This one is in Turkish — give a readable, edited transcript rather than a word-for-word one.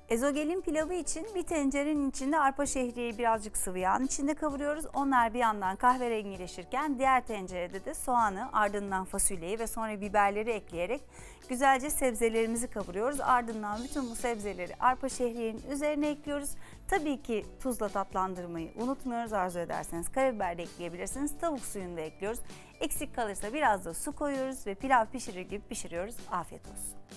Ezogelin pilavı için bir tencerenin içinde arpa şehriyeyi birazcık sıvı yağın içinde kavuruyoruz. Onlar bir yandan kahverengileşirken diğer tencerede de soğanı, ardından fasulyeyi ve sonra biberleri ekleyerek güzelce sebzelerimizi kavuruyoruz. Ardından bütün bu sebzeleri arpa şehriyenin üzerine ekliyoruz. Tabii ki tuzla tatlandırmayı unutmuyoruz. Arzu ederseniz karabiber de ekleyebilirsiniz. Tavuk suyunu da ekliyoruz. Eksik kalırsa biraz da su koyuyoruz ve pilav pişirir gibi pişiriyoruz. Afiyet olsun.